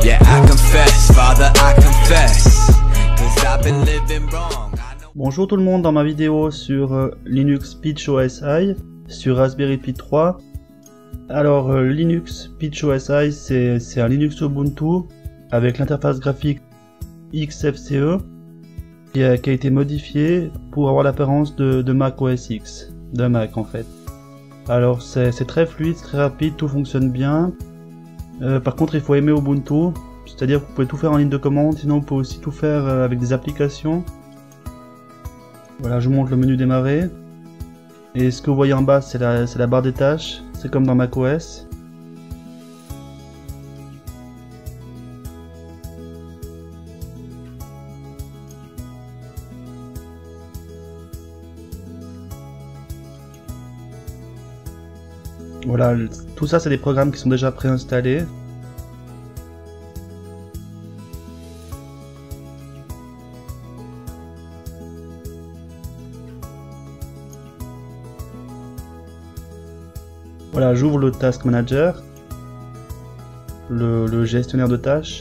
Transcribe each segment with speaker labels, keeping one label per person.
Speaker 1: Yeah, I confess, Father, I confess, 'cause I've been living wrong.
Speaker 2: Bonjour tout le monde, dans ma vidéo sur Linux Pitch OS I sur Raspberry Pi 3. Alors Linux Pitch OS I c'est un Linux Ubuntu avec l'interface graphique XFCE qui a été modifié pour avoir l'apparence de Mac OS X, d'un Mac en fait. Alors c'est très fluide, très rapide, tout fonctionne bien. Par contre il faut aimer Ubuntu, c'est-à-dire que vous pouvez tout faire en ligne de commande, sinon vous pouvez aussi tout faire avec des applications. Voilà, je vous montre le menu démarrer. Et ce que vous voyez en bas, c'est la barre des tâches. C'est comme dans macOS. Voilà, tout ça, c'est des programmes qui sont déjà préinstallés. Voilà, j'ouvre le Task Manager, le gestionnaire de tâches.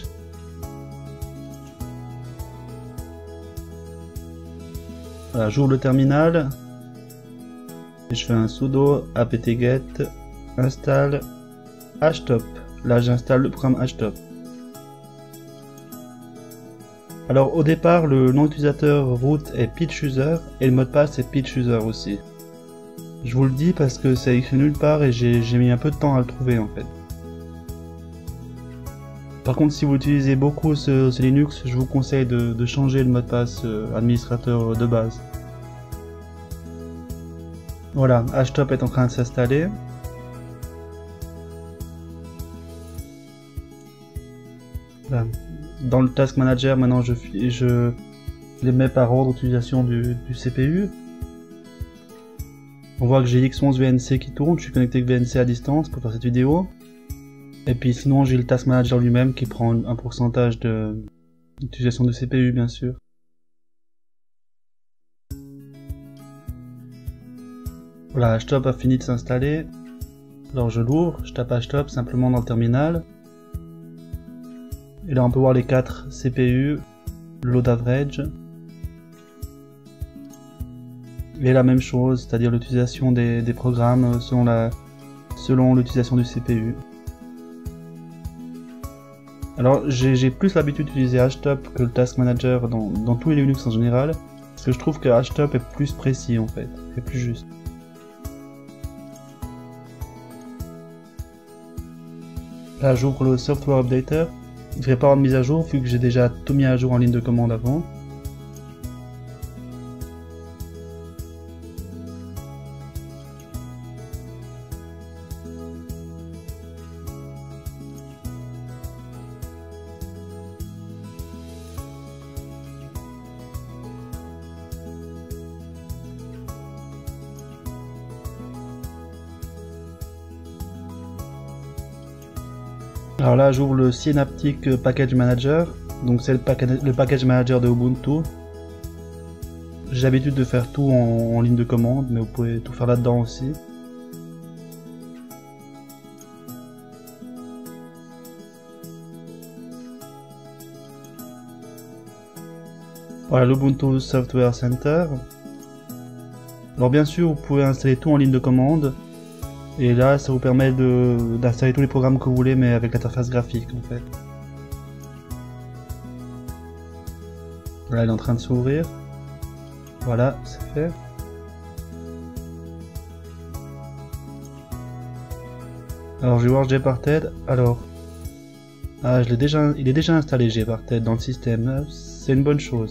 Speaker 2: Voilà, j'ouvre le terminal et je fais un sudo apt-get install htop. Là, j'installe le programme htop. Alors, au départ, le nom utilisateur root est pitchuser et le mot de passe est pitchuser aussi. Je vous le dis parce que c'est écrit nulle part et j'ai mis un peu de temps à le trouver en fait. Par contre, si vous utilisez beaucoup ce Linux, je vous conseille de changer le mot de passe administrateur de base. Voilà, htop est en train de s'installer. Voilà. Dans le Task Manager, maintenant je les mets par ordre d'utilisation du CPU. On voit que j'ai X11 VNC qui tourne, je suis connecté avec VNC à distance pour faire cette vidéo. Et puis sinon j'ai le Task Manager lui-même qui prend un pourcentage d'utilisation de CPU bien sûr. Voilà, htop a fini de s'installer. Alors je l'ouvre, je tape htop simplement dans le terminal. Et là on peut voir les 4 CPU, le load average. Et la même chose, c'est-à-dire l'utilisation des programmes selon l'utilisation du CPU. Alors j'ai plus l'habitude d'utiliser htop que le Task Manager dans tous les Linux en général, parce que je trouve que htop est plus précis en fait, et plus juste. Là j'ouvre le Software Updater, il ne devrait pas avoir de mise à jour vu que j'ai déjà tout mis à jour en ligne de commande avant. Alors là j'ouvre le Synaptic Package Manager, donc c'est le package manager de Ubuntu. J'ai l'habitude de faire tout en ligne de commande, mais vous pouvez tout faire là-dedans aussi. Voilà l'Ubuntu Software Center. Alors bien sûr vous pouvez installer tout en ligne de commande. Et là, ça vous permet d'installer tous les programmes que vous voulez, mais avec l'interface graphique en fait. Voilà, elle est en train de s'ouvrir. Voilà, c'est fait. Alors, je vais voir Gparted. Alors, il est déjà installé Gparted dans le système. C'est une bonne chose.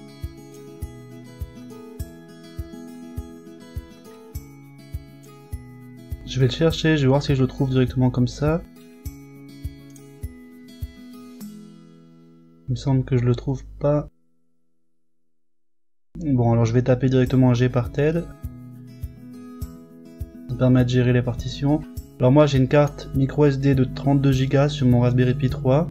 Speaker 2: Je vais le chercher, je vais voir si je le trouve directement comme ça. Il me semble que je le trouve pas. Bon, alors je vais taper directement Gparted. Ça permet de gérer les partitions. Alors moi j'ai une carte micro SD de 32 Go sur mon Raspberry Pi 3.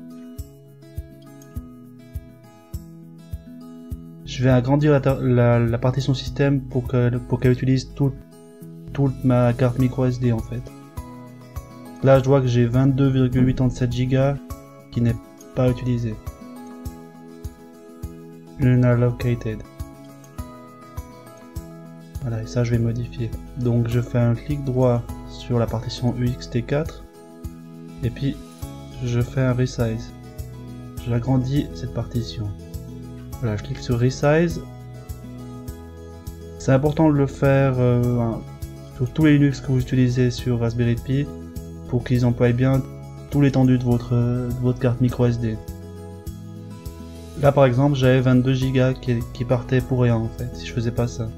Speaker 2: Je vais agrandir la partition système pour qu'elle utilise toute ma carte micro SD en fait. Là je vois que j'ai 22,87 Go qui n'est pas utilisé. Unallocated. Voilà, et ça je vais modifier. Donc je fais un clic droit sur la partition UXT4 et puis je fais un resize. J'agrandis cette partition. Voilà, je clique sur resize. C'est important de le faire sur tous les Linux que vous utilisez sur Raspberry Pi pour qu'ils emploient bien tout l'étendue de votre carte micro SD. Là par exemple j'avais 22 Go qui partaient pour rien en fait si je faisais pas ça.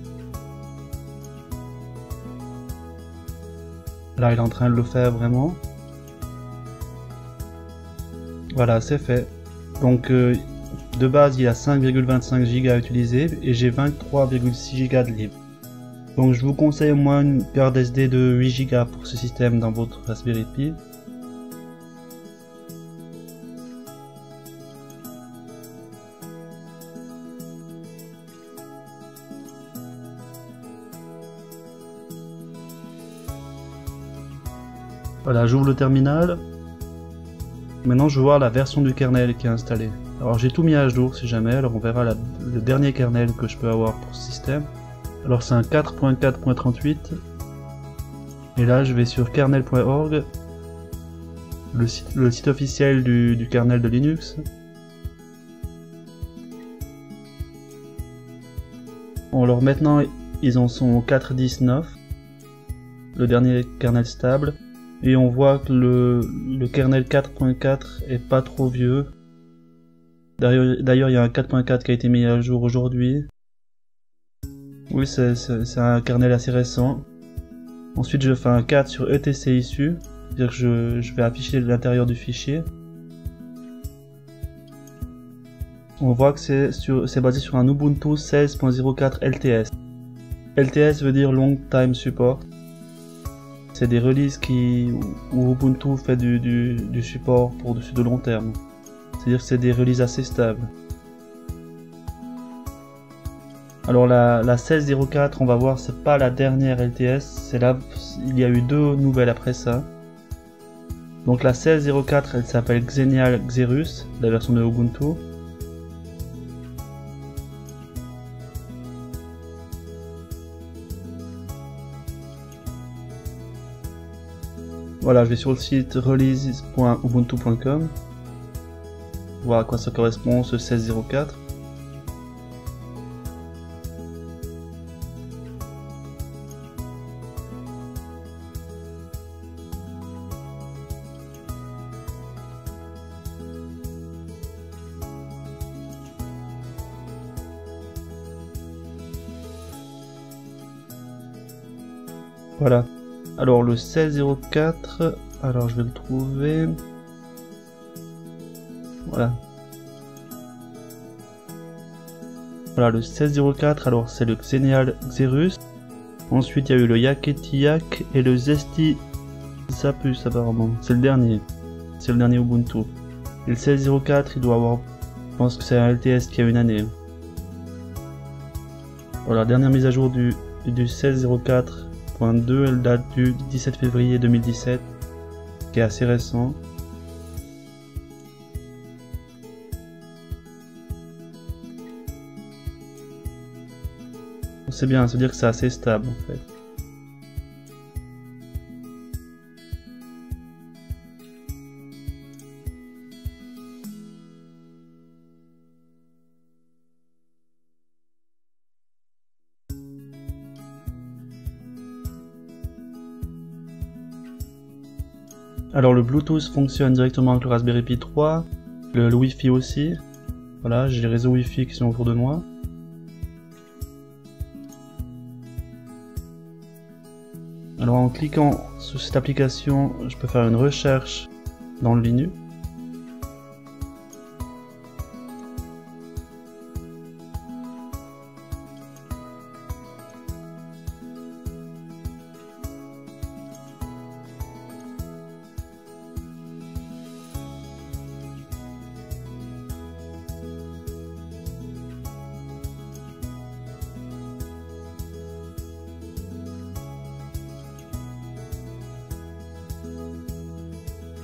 Speaker 2: Là il est en train de le faire vraiment. Voilà, c'est fait. Donc de base il y a 5,25 Go à utiliser et j'ai 23,6 Go de libre. Donc je vous conseille au moins une carte SD de 8 Go pour ce système dans votre Raspberry Pi. Voilà, j'ouvre le terminal. Maintenant je veux voir la version du kernel qui est installée. Alors j'ai tout mis à jour si jamais, alors on verra le dernier kernel que je peux avoir pour ce système. Alors c'est un 4.4.38 et là je vais sur kernel.org, le site officiel du kernel de Linux. Bon, alors maintenant ils en sont au 4.10.9, le dernier kernel stable, et on voit que le kernel 4.4 est pas trop vieux. D'ailleurs il y a un 4.4 qui a été mis à jour aujourd'hui. Oui, c'est un kernel assez récent. Ensuite je fais un 4 sur etc issue, c'est-à-dire que je vais afficher l'intérieur du fichier. On voit que c'est basé sur un Ubuntu 16.04 LTS. LTS veut dire Long Time Support. C'est des releases où Ubuntu fait du support pour de long terme. C'est-à-dire que c'est des releases assez stables. Alors la 16.04, on va voir, c'est pas la dernière LTS, c'est là, il y a eu deux nouvelles après ça. Donc la 16.04, elle s'appelle Xenial Xerus, la version de Ubuntu. Voilà, je vais sur le site releases.ubuntu.com, voir à quoi ça correspond ce 16.04. Voilà. Alors le 16.04, alors je vais le trouver. Voilà. Voilà le 16.04, alors c'est le Xenial Xerus. Ensuite il y a eu le Yaketiak et le Zesty Zapus apparemment. C'est le dernier. C'est le dernier Ubuntu. Et le 16.04 il doit avoir... Je pense que c'est un LTS qui a une année. Voilà, dernière mise à jour du 16.04.2, elle date du 17 février 2017, qui est assez récent. C'est bien, ça veut dire que c'est assez stable en fait. Alors le Bluetooth fonctionne directement avec le Raspberry Pi 3, le Wi-Fi aussi. Voilà, j'ai les réseaux Wi-Fi qui sont autour de moi. Alors en cliquant sur cette application, je peux faire une recherche dans le Linux.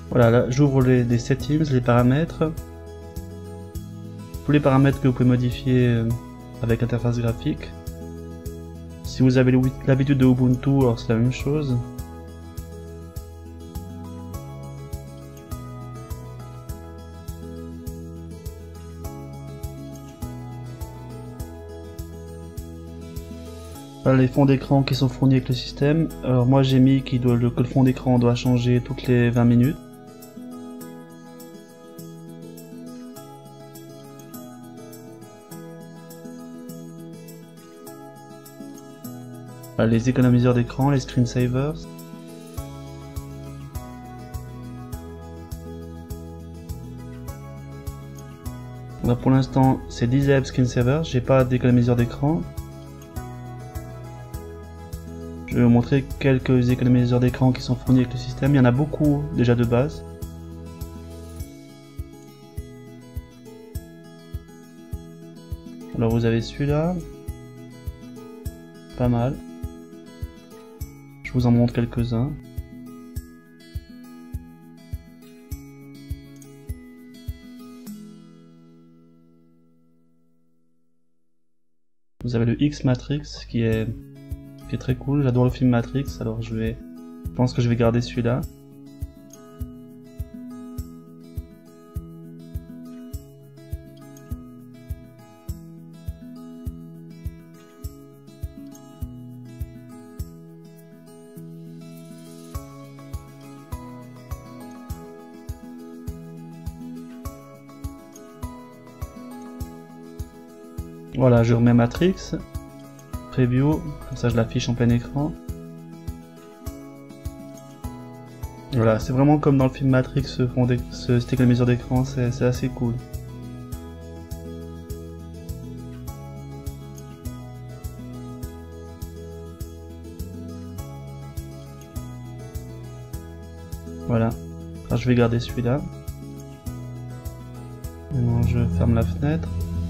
Speaker 2: Voilà, là j'ouvre les settings, les paramètres. Tous les paramètres que vous pouvez modifier avec interface graphique. Si vous avez l'habitude de Ubuntu, alors c'est la même chose. Voilà les fonds d'écran qui sont fournis avec le système. Alors moi j'ai mis que le fond d'écran doit changer toutes les 20 minutes. Voilà, les économiseurs d'écran, les screensavers. Là, pour l'instant c'est Disable Screensaver, j'ai pas d'économiseur d'écran. Je vais vous montrer quelques économiseurs d'écran qui sont fournis avec le système. Il y en a beaucoup déjà de base. Alors vous avez celui-là. Pas mal. Je vous en montre quelques-uns. Vous avez le X-Matrix qui est très cool, j'adore le film Matrix, alors je pense que je vais garder celui-là. Voilà, je remets Matrix. Preview, comme ça je l'affiche en plein écran. Voilà, c'est vraiment comme dans le film Matrix, cet économiseur d'écran, c'est assez cool. Voilà, alors je vais garder celui-là. Maintenant je ferme la fenêtre.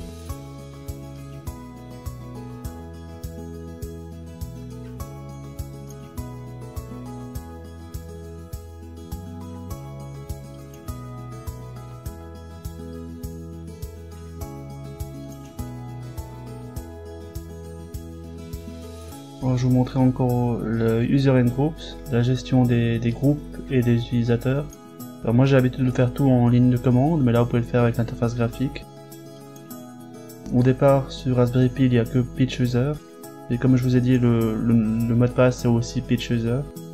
Speaker 2: Alors, je vais vous montrer encore le User and Groups, la gestion des groupes et des utilisateurs. Alors moi j'ai l'habitude de faire tout en ligne de commande, mais là vous pouvez le faire avec l'interface graphique. Au départ sur Raspberry Pi il n'y a que Pitch User, et comme je vous ai dit le mot de passe c'est aussi Pitch User.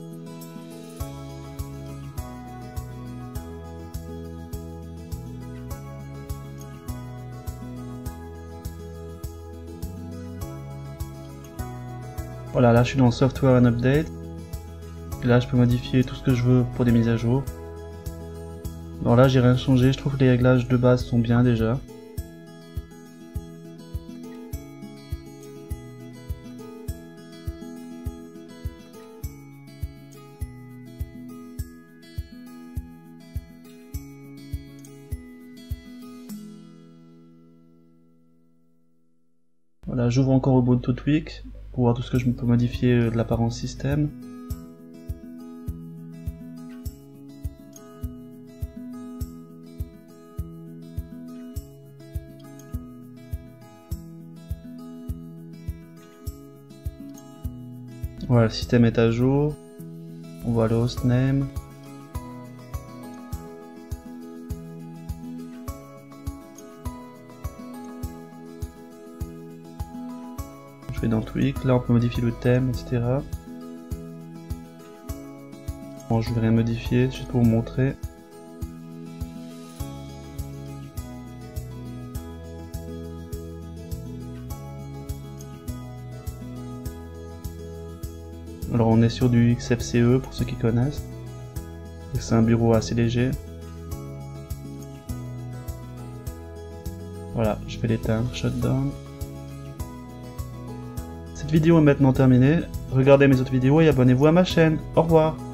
Speaker 2: Voilà, là je suis dans Software and Update. Et là je peux modifier tout ce que je veux pour des mises à jour. Alors là j'ai rien changé, je trouve que les réglages de base sont bien déjà. Voilà, j'ouvre encore Ubuntu Tweak pour voir tout ce que je peux modifier de l'apparence système. Voilà, le système est à jour. On voit le hostname. Je vais dans Tweak, là on peut modifier le thème, etc. Bon, je vais rien modifier, juste pour vous montrer. Alors on est sur du XFCE pour ceux qui connaissent. C'est un bureau assez léger. Voilà, je vais l'éteindre, shutdown. Cette vidéo est maintenant terminée. Regardez mes autres vidéos et abonnez-vous à ma chaîne. Au revoir.